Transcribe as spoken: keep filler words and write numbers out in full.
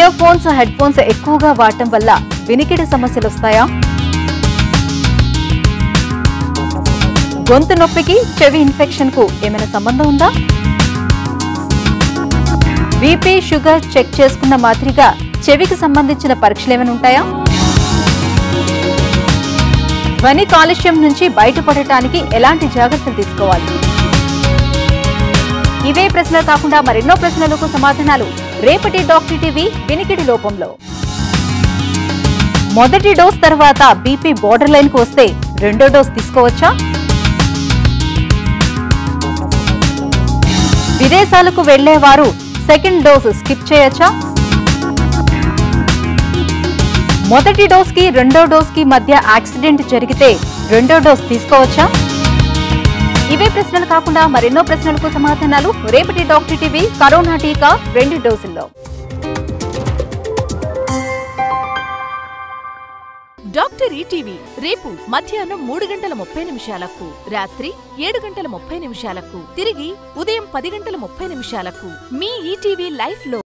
Ear phones head phones ఎక్కువగా వాడటం వల్ల వినికిడి సమస్యలు వస్తాయా? గొంతు నొప్పికి చెవి ఇన్ఫెక్షన్ కు ఏమైనా సంబంధం ఉందా? బీపీ షుగర్ చెక్ చేసుకున్న మాదిరిగా చెవికి సంబంధించిన పరీక్షలు ఏమైనా ఉంటాయా? ధ్వని కాలుష్యం నుంచి బయటపడటానికి ఎలాంటి జాగ్రత్తలు తీసుకోవాలి? ఇవే ప్రశ్నలు కాకుండా మరెన్నో ప్రశ్నలకు సమాధానాలు రేపటి డాక్టర్ టీవీ వినికిడి లోపంలో. మొదటి డోస్ తర్వాత బీపీ బోర్డర్ లైన్ కు వస్తే రెండో డోస్ తీసుకోవచ్చా? విదేశాలకు వెళ్లేవారు సెకండ్ డోస్ స్కిప్ చేయొచ్చా? మొదటి డోస్ కి రెండో డోస్ కి మధ్య యాక్సిడెంట్ జరిగితే రెండో డోస్ తీసుకోవచ్చా? ఇవే ప్రశ్నలు కాకుండా మరెన్నో ప్రశ్నలకు సమాధానాలు రేపటి డాక్టర్ టీవీ కరోనా టీకా రెండు డోసుల్లో. డాక్టర్ ఈటీవీ రేపు మధ్యాహ్నం మూడు గంటల ముప్పై నిమిషాలకు, రాత్రి ఏడు గంటల ముప్పై నిమిషాలకు, తిరిగి ఉదయం పది గంటల ముప్పై నిమిషాలకు మీ ఈటీవీ లైఫ్ లో.